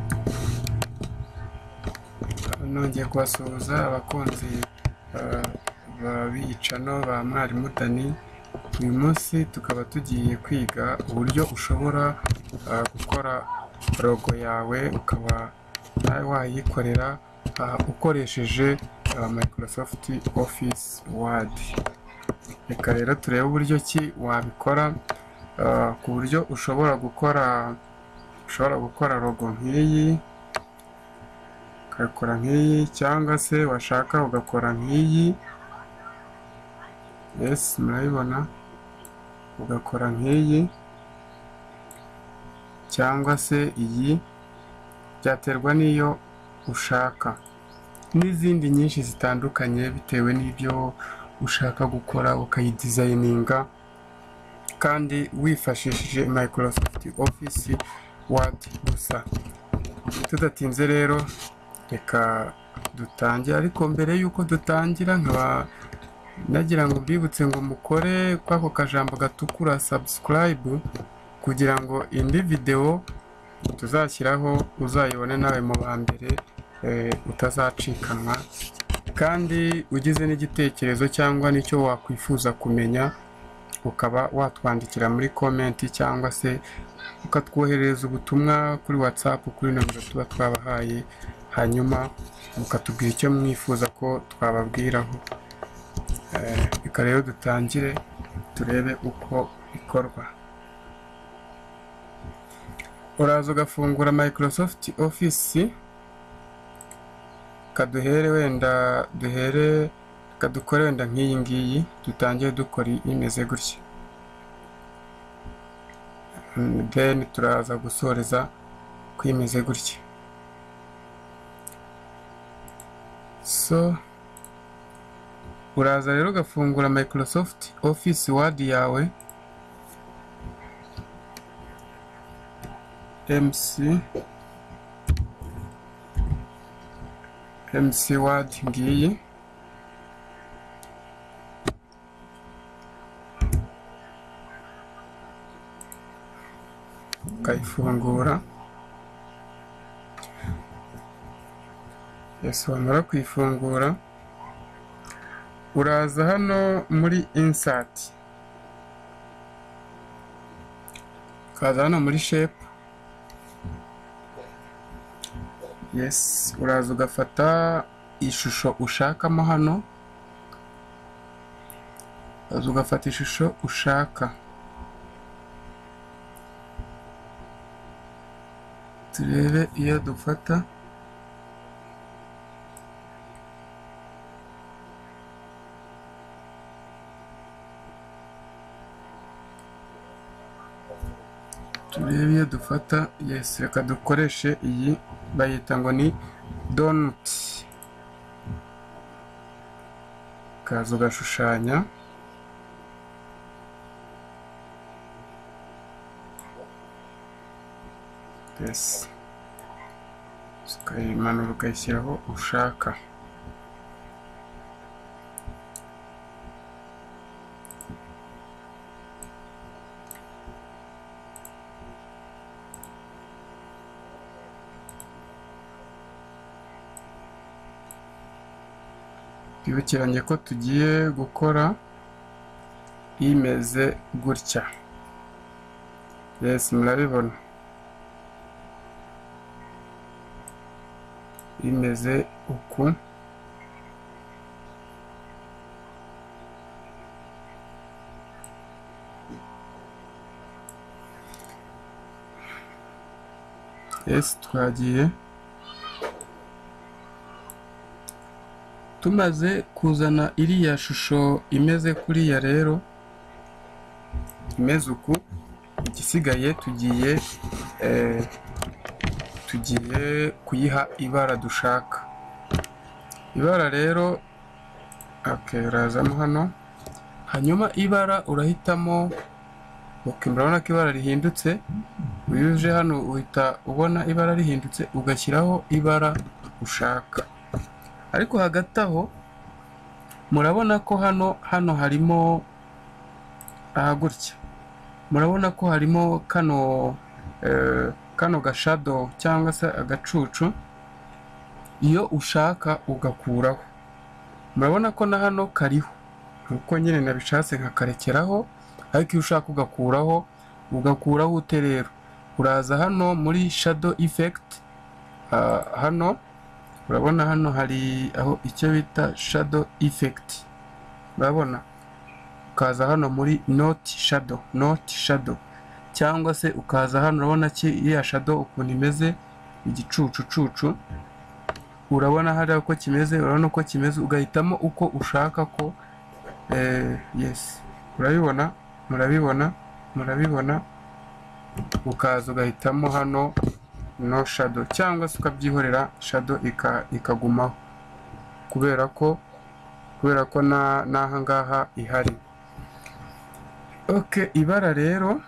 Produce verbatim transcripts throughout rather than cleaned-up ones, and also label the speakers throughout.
Speaker 1: nongeye kubasuhuza abakunzi babicano ba Mwarimu Dani. Uyu munsi tukaba tugiye kwiga uburyo ushobora gukora logo yawe ukaba nawe wayikorera ukoresheje Microsoft Office Word. Reka rero turebe uburyo ki wabikora ku buryo ushobora gukora ushobora gukora logo nk'iyi ukakora nk'iyi, cyangwa se washaka ugakora nk'iyi. Yes, murabibona, ugakora nk'iyi cyangwa se iyi, byaterwa n'iyo ushaka, n'izindi nyinshi zitandukanye bitewe n'ibyo ushaka gukora ukayidesigninga kandi wifashishije Microsoft Office Word gusa. Tudatinze rero reka dutangire, ariko mbere yuko dutangira nkaba nagira ngo mbibutse ngo mukore kwako kajambo gatukura subscribe kugira ngo indi video tuzashyiraho uzayibone nawe mu ba mbere, e, utazacikanwa. Kandi ugize n'igitekerezo cyangwa nicyo wakwifuza kumenya ukaba watwandikira muri comment cyangwa se ukatwoherereza ubutumwa kuri WhatsApp kuri nomero tuba twabahaye, hanyuma mukatubwira icyo mwifuza ko twababwiraho. Reka rero dutangire turebe uko bikorwa. Uraza ugafungura Microsoft Office, kaduhere wenda duhere kadukore wenda nk'iyi ngiyi, dutangiye dukora imeze gutya, then turaza gusoreza kwimeze gutya. So uraza rero ugafungura Microsoft Office Word yawe, MC MC Word ngiyi, ukayifungura. Yes, wamara kuyifungura uraza hano muri insert, ukaza hano muri shape. Yes, uraza ugafata ishusho ushakamo hano, uraza ugafata ishusho ushaka. Turebe iyo dufata, turebe iyo dufata. Yes, reka dukoreshe iyi, bayita ngo ni donut. Kaza ugashushanya, yes, ukayimanura ukayishyiraho ushaka. Twibukiranye ko tugiye gukora imeze gutya. Yes, murabibona imeze uku. Yes, twagiye tumaze kuzana iriya shusho imeze kuriya rero, imeze uku. Igisigaye tugiye eh, tugiye kuyiha ibara dushaka. Ibara rero okay, urazamo hano, hanyuma ibara urahitamo. Okay, murabona ko ibara rihindutse. Uyuje hano uhita ubona ibara rihindutse, ugashyiraho ibara ushaka. Ariko hagati aho murabona ko hano hano harimo aha gutya, murabona ko harimo kano eh, kano ga shadow cyangwa se agacucu, iyo ushaka ugakuraho. Murabona ko na hano kariho nkuko nyine nabishatse nkakarekeraho, ariko iyo ushaka ugakuraho ugakuraho ute rero? Uraza hano muri shadow effect, uh, hano urabona hano hari aho icyo bita shadow effect, urabona, ukaza hano muri not shadow, not shadow, cyangwa se ukaza hano urabona ki iya shadow ukuntu imeze igicucu cucu, urabona hari uko kimeze, urabona uko kimeze, ugahitamo uko ushaka ko eh, yes, urabibona murabibona murabibona ukaza ugahitamo hano no shadow, cyangwa se ukabyihorera shadow ikagumaho kubera ko kubera ko na naha ngaha ihari. Okay, ibara rero,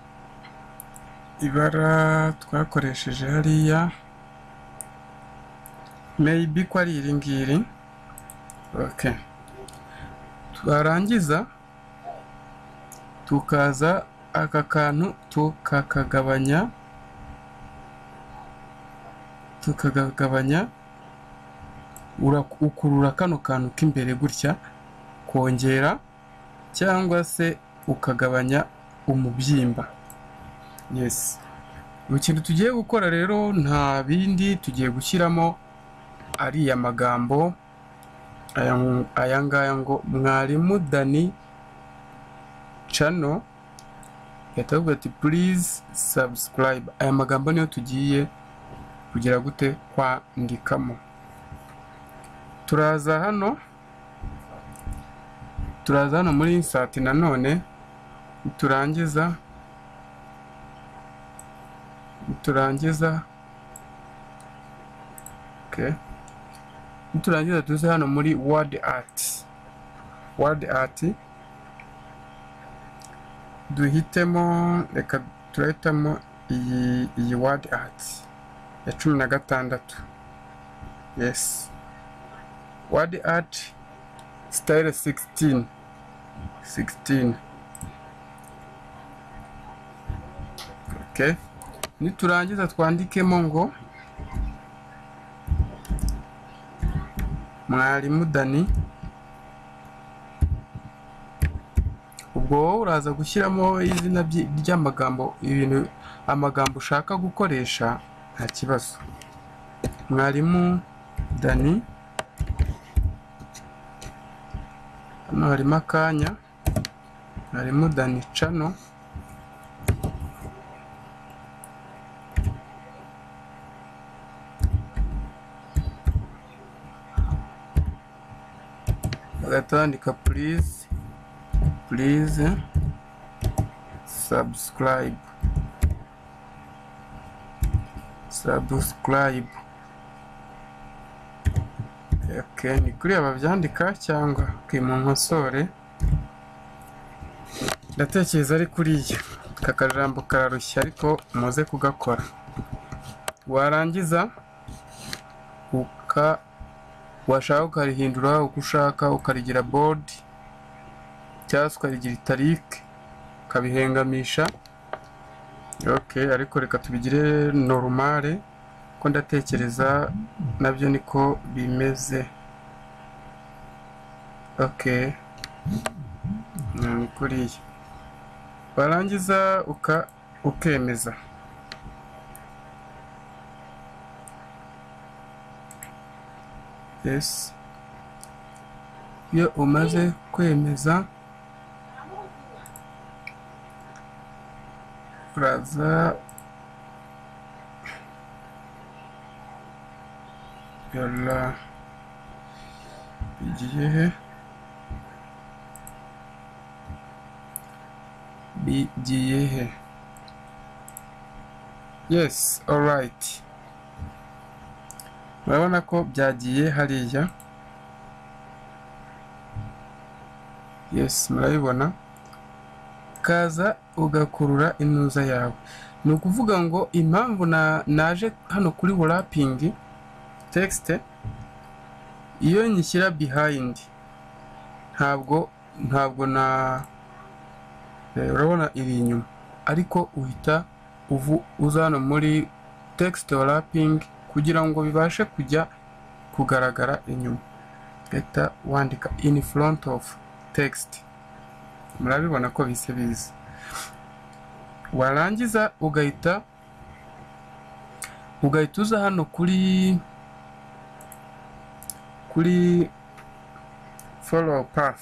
Speaker 1: ibara twakoresheje hariya maybe ko ari iri ngiri. Okay, twarangiza tukaza aka kantu tukakagabanya tukagabanya ukurura kano kantu k'imbere gutya, kongera cyangwa se ukagabanya umubyimba. Yes, ikintu tugiye gukora rero nta bindi, tugiye gushyiramo ariya magambo aya ngaya ngo Mwalimu Dani channel, yatavuga ati please subscribe. Aya magambo niyo tugiye kugira gute kwandikamo. Turaza hano turaza hano muri insert nanone, turangiza turangiza okay, turangiza tuze hano muri word art, word art duhitemo, reka turahitamo iyi iyi word art ya cumi na gatandatu. Yes, word art style sixteen sixteen. Okay, niturangiza twandikemo ngo Mwalimu Dani. Ubwo wowe uraza gushyiramo izina ry'amagambo, ibintu amagambo ushaka gukoresha, nta kibazo. Mwalimu Dani, hano harimo akanya, Mwalimu Dani channel, bagatandika please please subscribe subscribe. Okay, ni kuri aba byandika cyangwa okay, mu nkosore ndatekereza ari kuriya kakajambo kararushya, ariko muze kugakora. Warangiza uka washaka ukarihindura uko ushaka, ukarigira bold cyangwa ukarigira italic, ukabihengamisha. Okay, ariko reka tubigire normale ko ndatekereza nabyo niko bimeze. Okay, ni kuriya. Warangiza uka ukemeza. Yes, iyo umaze kwemeza uraza yalla bigiye he bigiye he yes, all right. Urabona ko byagiye hariya. Yes, murabibona. Kaza ugakurura inuza yawe. Ni ukuvuga ngo impamvu na naje hano kuri wrapping text, iyo nyishyira behind ntabwo ntabwo na urabona iri inyuma, ariko uhita uvu uza hano muri text wrapping kugira ngo bibashe kujya kugaragara inyuma, ugahita wandika in front of text. Murabibona ko bise biza. Warangiza ugahita ugahita uza hano kuri kuri follow path.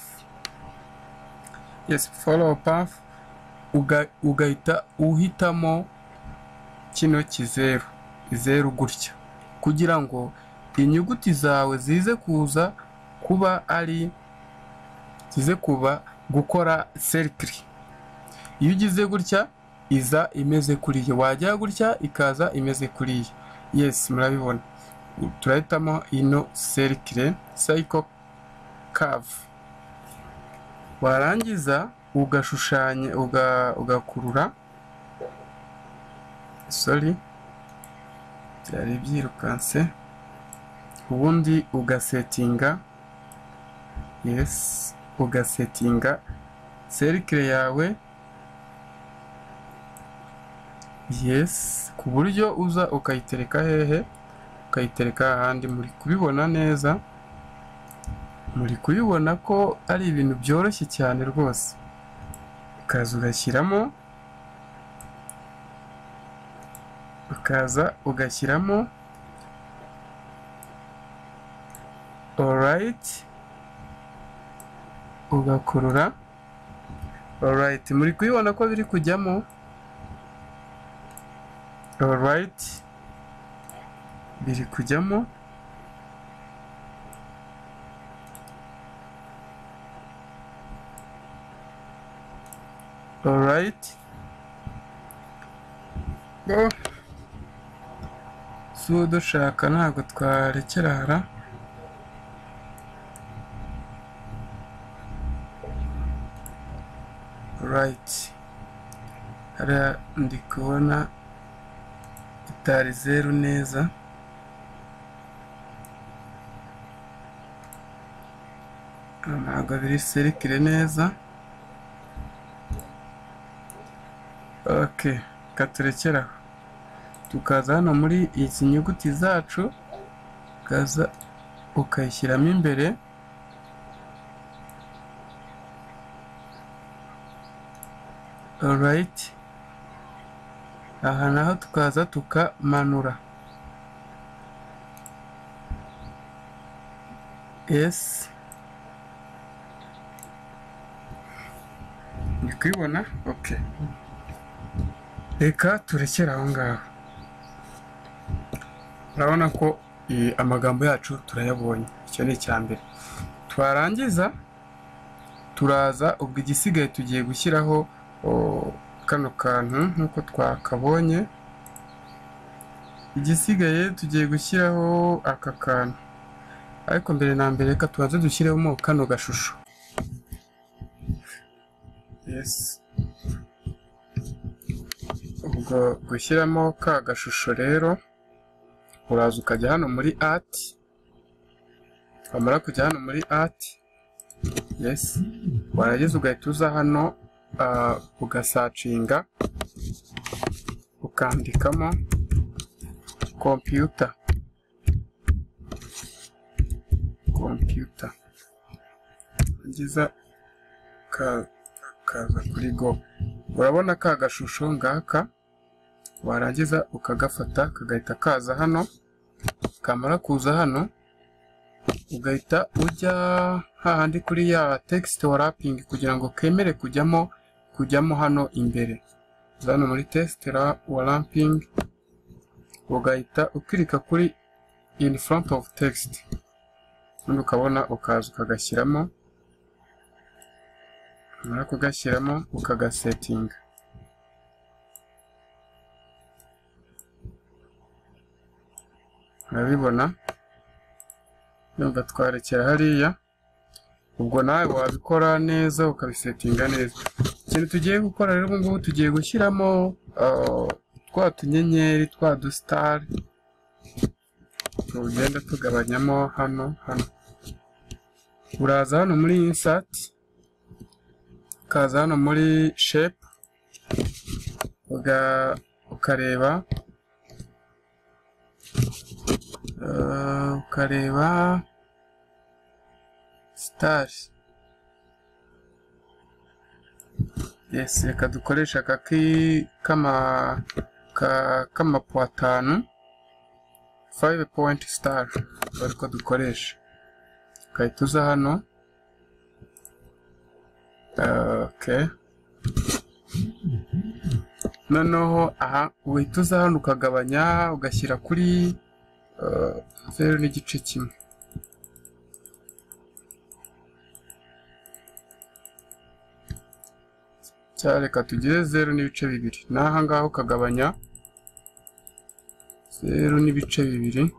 Speaker 1: Yes, follow path. Uga, ugahita uhitamo kino kizeru izeru gutya kugira ngo inyuguti zawe zize kuza kuba ari zize kuba gukora circle. Iyo ugize gutya iza imeze kuriya, wajya gutya ikaza imeze kuriya. Yes, murabibona. Turahitamo ino circle, cycle curve. Warangiza ugashushanya uga ugakurura sorry byari byirukanse, ubundi ugasetinga. Yes, ugasetinga circle yawe. Yes, ku buryo uza ukayitereka hehe, ukayitereka ahandi. Muri kubibona neza, muri kubibona ko ari ibintu byoroshye cyane rwose. Ukaza ugashyiramo ukaza ugashyiramo alright, ugakurura. Alright, muri kubibona ko biri kujyamo. Alright, biri kujyamo. Alright, go. So dushaka ntabwo twarekera hara. Right, hara ndi kubona itari zeru neza. Ntabwo biri circle neza. Okay, katurekera tukaza hano muri izi nyuguti zacu, ukaza ukayishyiramo imbere. Alright, aha naho tukaza tukamanura. Yes, ni kwibona. Okay, reka turekera aho ngaho. Urabona ko amagambo yacu turayabonye. Icyo ni icyambere. Twarangiza turaza ubwo igisigaye tugiye gushyiraho kano kantu nkuko twakabonye. Igisigaye tugiye gushyiraho aka kantu, ariko mbere na mbere reka tubanze dushyiremo kano gashusho. Yes, ubwo gushyiramo ka gashusho rero uraza ukajya hano muri art. Wamara kujya hano muri art, yes, warageze ugahita uza hano uh, ugasacinga ukandikamo computer computer ngiza ka kaza kuri go. Urabona ka gashusho ngaka, warangiza ukagafata kagahita kaza hano. Kamara kuza hano ugahita ujya hahandi kuri ya text wrapping kugira ngo kemere kujyamo kujyamo hano imbere. Zano muri text wrapping ugahita ukirika kuri in front of text, undi ukabona ukaza ukagashyiramo. Mara kugashyiramo ukagasetinga. Urabibona, yumva twarekera hariya. Ubwo nawe wabikora neza ukabisetinga neza. Ikintu tugiye gukora rero ubu ngubu tugiye gushyiramo uh, twa tunyenyeri twa du star. Tugenda tugabanyamo hano hano. Uraza hano muri insert, ukaza hano muri shape, uga ukareba uh, ukareba star. Yes, reka dukoresha kaki kama ka kama po atanu five point star bariko dukoresha kayituza hano. Uh, okay, noneho aha uhituza hano ukagabanya ugashyira kuri uh, zero n'igice kimwe. Cyareka tugire zero n'ibice bibiri, naha ngaho ukagabanya zero n'ibice bibiri.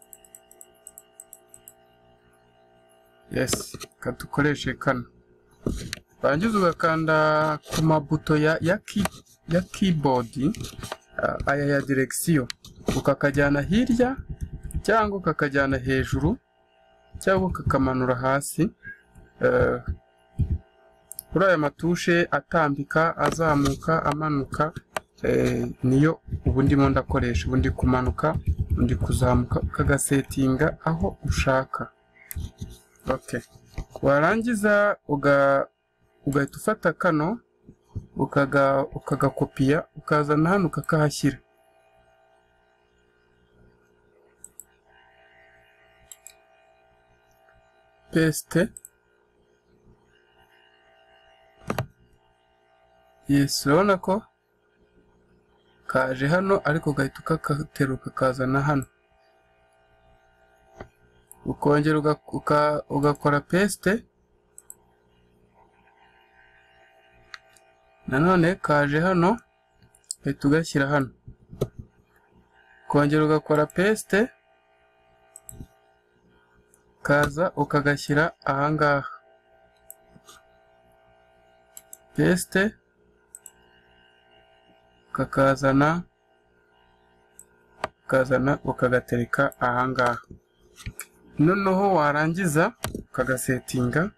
Speaker 1: Yes, kadukoreshe kano. Bangiza ugakanda ku mabuto ya ya, key, ya keyboard uh, aya ya direction, ukakajyana hirya cyangwa ukakajyana hejuru cyangwa ukakamanura hasi. Uh, kuri aya matushe atambika, azamuka, amanuka, eh, niyo ubu ndimo ndakoresha. Ubundi kumanuka, undi kuzamuka, ukagasetinga aho ushaka. Okay, warangiza uga ugahita ufata kano ukaga ukagakopiya ukazana hano ukakahashyira. Paste. Yes, urabona ko kaje hano ariko ugahita ukakateruka kazana hano. Ukongera uga ugakora paste. Nanone kaje hano ugahita ugashyira hano. Ukongera ugakora paste, kaza ukagashyira ahangaha. Paste, ukakazana ukazana ukagatereka ahangaha. Noneho warangiza ukagasetinga.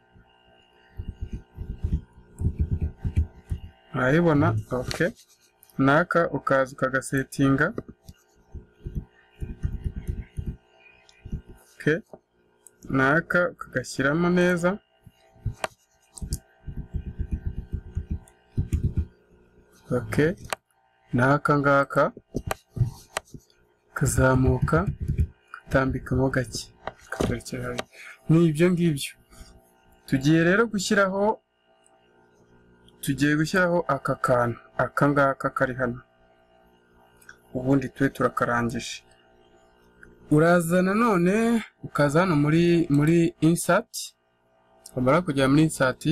Speaker 1: Urabibona? Okay, naka ukaza ukagasetinga. Okay, naka ukagashyiramo neza. Okay, naka ngaka kazamuka katambikamo gake katerekera. Ni ibyo ngibyo tugiye rero gushyiraho. Tugiye gushyiraho aka kantu aka ngaka kari hano, ubundi twe turakarangije. Uraza nanone ukaza hano muri muri insert. Wamara kujya muri insert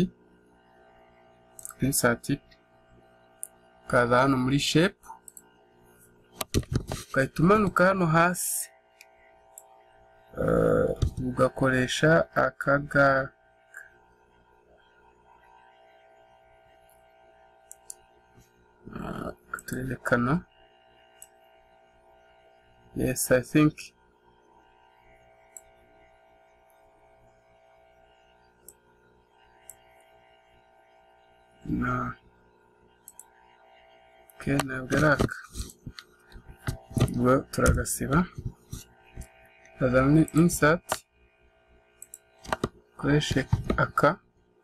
Speaker 1: insert ukaza hano muri shape, ugahita umanuka hano hasi, uh, ugakoresha akaga katurekana. Yes, I think no. Okay, ntabwo araka. Ubwo turagasiba. Azamwe insert, koreshe aka.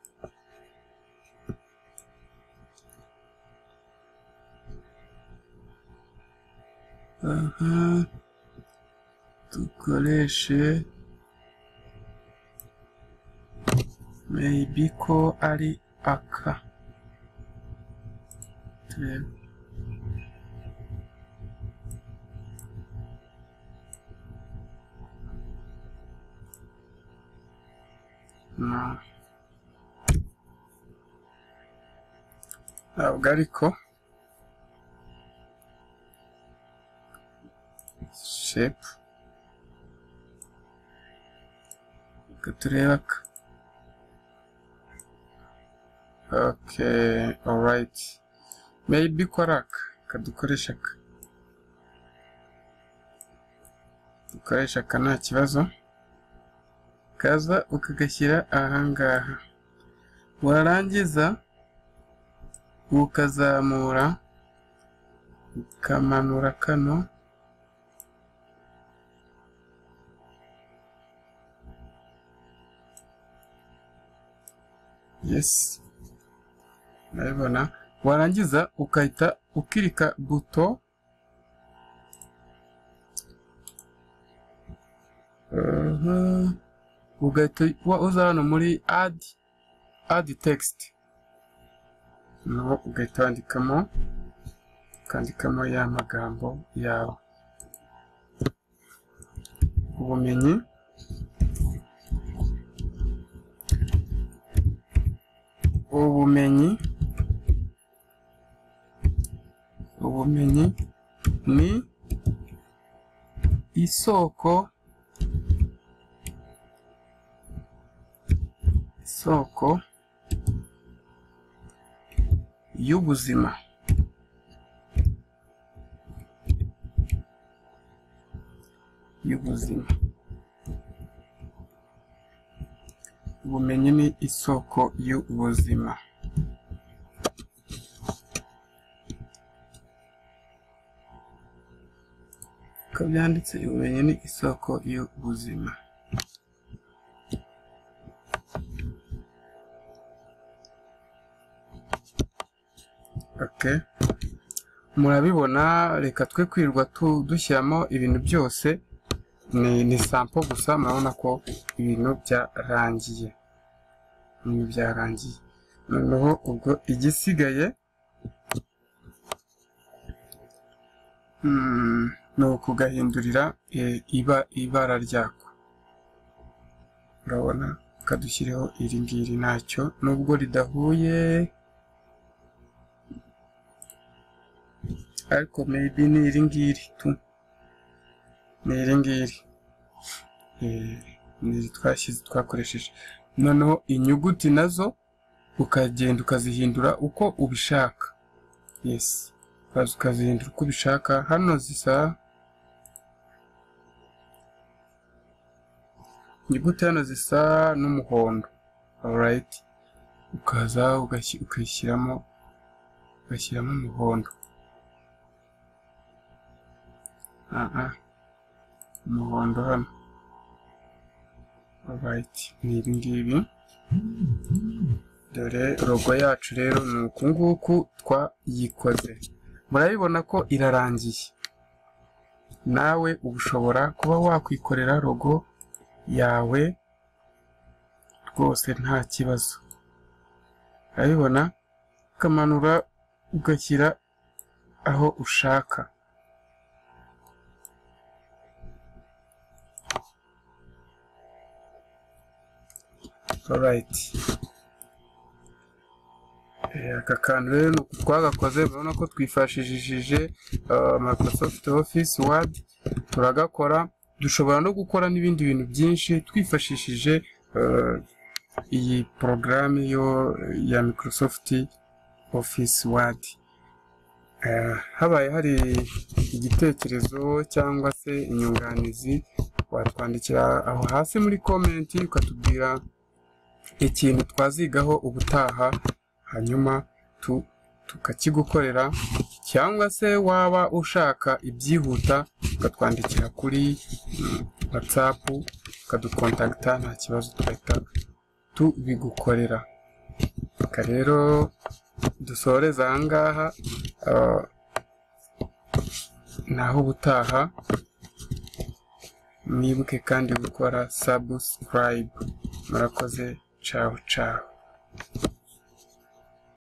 Speaker 1: Aha, tukoreshe maybe ko ari aka. Turebe. No, ntabwo ariko. Shape katureba ka. Okay, alright, maybe koraka kadukoresha ka dukoresha ka nta kibazo. Kaza ukagashyira ahangaha, warangiza ukazamura ukamanura kano, yes, urabibona. Warangiza ukahita ukirika buto uh, ugahita uza hano muri add add text, no ugahita wandikamo ukandikamo ya magambo yawe. Ubumenyi, ubumenyi ubumenyi ni isoko isoko y'ubuzima. y'ubuzima ubumenyi ni isoko y'ubuzima. Ko byanditse ubumenyi ni isoko y'ubuzima. Okay, murabibona. Reka twe kwirirwa dushyiramo ibintu byose, ni ni sample gusa. Murabona ko ibintu byarangiye, ibintu byarangiye. Noneho ubwo igisigaye hmm, ni ukugahindurira e, iba ibara ryako. Urabona, kadushyireho iri ngiri ntacyo, nubwo ridahuye, ariko maybe ni iri ngiri tu, ni iri ngiri ni twashyize twakoresheje. Noneho inyuguti nazo ukagenda ukazihindura uko ubishaka. Yes, ukazihindura uko ubishaka. Hano zisa inyuguti hano zisa n'umuhondo, alright, ukaza ukayishyiramo ugashyiramo umuhondo. aha umuhondo hano, alright, ni ibi ngibi. Dore logo yacu rero ni uku nguku twayikoze. Murabibona ko irarangiye. Nawe ubushobora kuba wakwikorera logo yawe rwose nta kibazo. Urabibona, ukamanura ugashyira aho ushaka. Alright, aka kantu rero twagakoze. Urabona ko twifashishije uh, Microsoft Office Word, turagakora. Dushobora no gukora n'ibindi bintu byinshi twifashishije uh, iyi porogaramu yo ya Microsoft Office Word. Uh, habaye hari igitekerezo cyangwa se inyunganizi, watwandikira aho hasi muri comment ukatubwira ikintu twazigaho ubutaha, hanyuma tu tukakigukorera. Cyangwa se waba ushaka ibyihuta ukatwandikira kuri mm, WhatsApp ukadukontakta, nta kibazo twahita tubigukorera. Aka rero dusoreza aha ngaha, uh, naho ubutaha. Mwibuke kandi gukora subscribe. Murakoze, ciao ciao.